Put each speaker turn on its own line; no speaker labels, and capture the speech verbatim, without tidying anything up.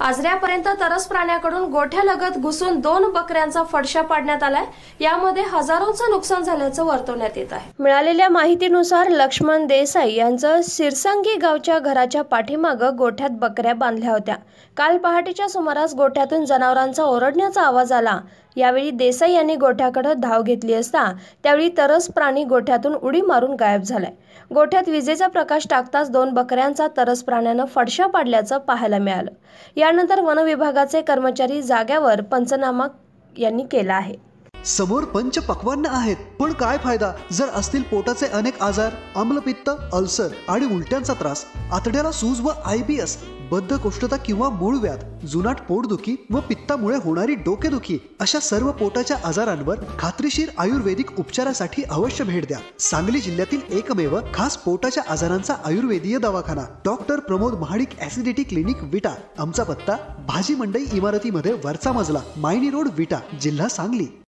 पाजऱ्यापर्यंत तरस प्राण्याकडून गोठ्यालगत घुसून दोन बकऱ्यांचा फडशा पाडण्यात आलाय। यामध्ये हजारोंचं नुकसान झाल्याचं वर्तवण्यात येत आहे। मिळालेल्या माहितीनुसार लक्ष्मण देसाई यांचं सिरसंगी गावच्या घराच्या पाठीमागं गोठ्यात बकऱ्या बांधल्या होत्या। काल पहाटेच्या सुमारास गोठ्यातून जनावरांचा ओरडण्याचा आवाज आला। यावेळी देसाई यांनी गोठ्याकडे धाव घेतली असता त्यावेळी तरस प्राणी गोठ्यातून उडी मारून गायब झालाय। गोठ्यात विजेचा प्रकाश टाकताच दोन बकऱ्यांचा तरस प्राण्यानं फडशा पाडल्याचं पाहायला मिळालं। यानंतर वन विभागाचे कर्मचारी जाग्यावर पंचनामा यांनी केला आहे।
समोर पंच पक्वान्न आहेत, पण काय फायदा जर असतील पोटाचे अनेक आजार, आम्लपित्त, अल्सर आणि उलट्यांचा त्रास, आतड्याला सूज व आय बी एस, बद्धकोष्ठता किंवा मूळव्याध, जुनाट पोटदुखी व पित्तामुळे होणारी डोकेदुखी अशा सर्व पोटाच्या आजारांवर खात्रीशीर आयुर्वेदिक उपचारासाठी अवश्य भेट द्या। सांगली जिल्ह्यातील एकमेव खास पोटाच्या आजारांचा आयुर्वेदीय दवाखाना doctor Pramod Mahadik acidity clinic Vita. आमचा पत्ता भाजी मंडई इमारतीमध्ये वरचा मजला, मायनी रोड, विटा, जिल्हा सांगली।